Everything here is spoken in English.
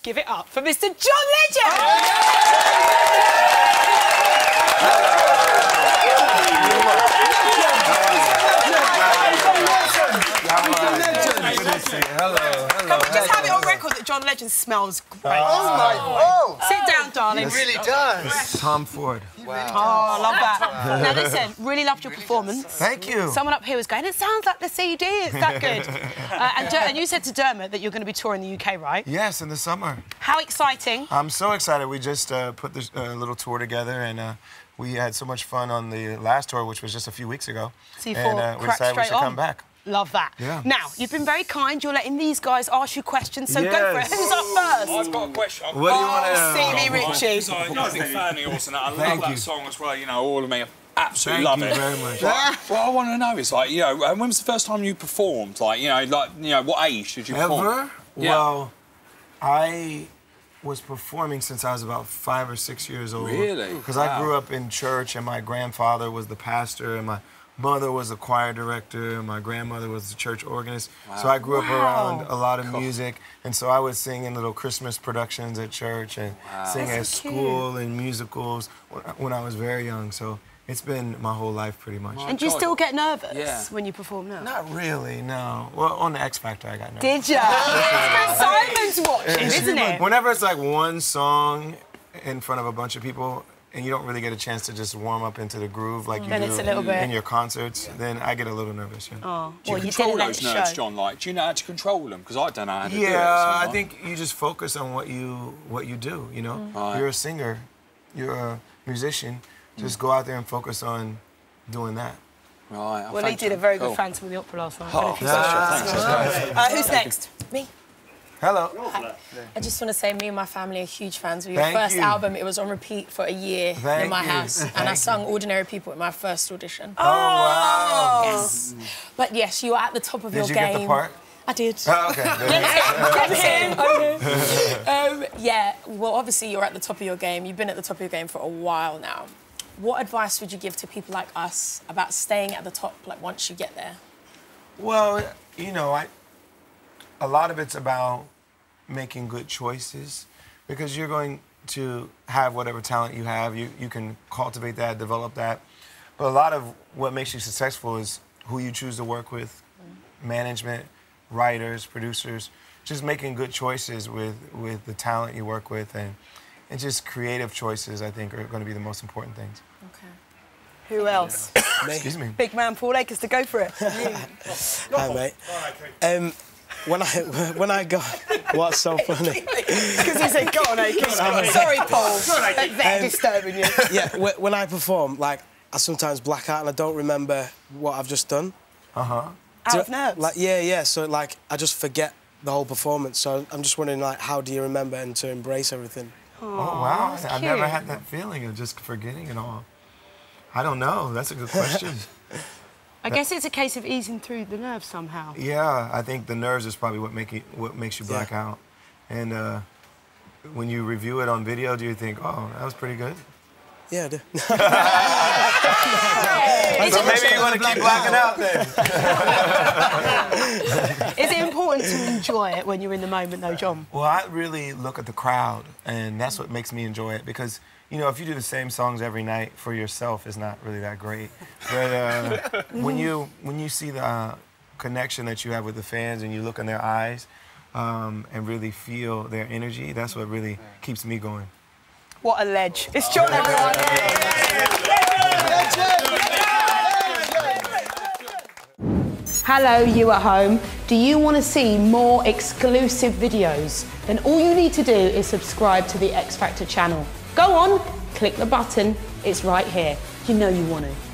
Give it up for Mr. John Legend! Hello. Can we just have it on record that John Legend smells great? Oh my! Oh. Sit down, darling. It really does. Tom Ford. Wow. Oh, I love that. Now listen, really loved your performance. Thank you. Someone up here was going, it sounds like the CD, it's that good. And you said to Dermot that you're going to be touring the UK, right? Yes, in the summer. How exciting. I'm so excited. We just put this little tour together, and we had so much fun on the last tour, which was just a few weeks ago. So you thought, we decided we should come back. Love that. Yeah. Now, you've been very kind. You're letting these guys ask you questions, so go for it. Who's up first? I've got a question. What do you want to know? Stevie Ritchie. I'm a big fan of yours, and I love that song as well. You know, all of me absolutely love it. Thank you very much. What I want to know is, like, you know, when was the first time you performed? Like, you know, what age did you perform? Ever? Yeah. Well, I was performing since I was about 5 or 6 years old. Really? Because I grew up in church, and my grandfather was the pastor, and my mother was the choir director, and my grandmother was the church organist. Wow. So I grew up around a lot of music, and so I would sing in little Christmas productions at church and sing at school and musicals when I was very young. So it's been my whole life pretty much. And do you still get nervous when you perform now? Not really, no. Well, on the X Factor I got nervous. Did you? Simon's watching, isn't it? Whenever it's like one song in front of a bunch of people, and you don't really get a chance to just warm up into the groove like you do in your concerts, then I get a little nervous. Yeah. Oh, do you control those nerves, John? Like, do you know how to control them? Because I don't know how to do it. Yeah, I think you just focus on what you do. You know, you're a singer, you're a musician. Just go out there and focus on doing that. Right. Well, he did a very good Phantom of the Opera last night. Oh, thanks. Who's next? Me. Hello. I just want to say, me and my family are huge fans of your first album. It was on repeat for a year in my house, and I sung "Ordinary People" at my first audition. Oh wow! Yes. But yes, you were at the top of your game. Did you get the part? I did. Oh, okay. Yeah. Well, obviously you're at the top of your game. You've been at the top of your game for a while now. What advice would you give to people like us about staying at the top, like once you get there? Well, you know, a lot of it's about making good choices, because you're going to have whatever talent you have. You can cultivate that, develop that. But a lot of what makes you successful is who you choose to work with, management, writers, producers, just making good choices with the talent you work with, and just creative choices, I think, are going to be the most important things. Okay. Who else? Excuse me. Big man Paul Akers to go for it. Hi, mate. When I go, what's so funny? Because he said, "Go on, Akers." Sorry, Paul. They're disturbing you. Yeah, when I perform, like, I sometimes black out and I don't remember what I've just done. Out of nerves. Like, yeah. So like, I just forget the whole performance. So I'm just wondering, like, how do you remember and to embrace everything? Oh wow! I've never had that feeling of just forgetting it all. I don't know. That's a good question. I guess it's a case of easing through the nerves somehow. Yeah, I think the nerves is probably what makes you black out. And when you review it on video, do you think, oh, that was pretty good? Yeah, I do. So maybe you want to keep blacking out then. Is it important to enjoy it when you're in the moment, though, John? Well, I really look at the crowd, and that's what makes me enjoy it, because, you know, if you do the same songs every night for yourself, it's not really that great. But when you see the connection that you have with the fans, and you look in their eyes and really feel their energy, that's what really keeps me going. What a ledge. It's John, everyone. Hello, you at home. Do you want to see more exclusive videos? Then all you need to do is subscribe to the X Factor channel. Go on, click the button. It's right here. You know you want to.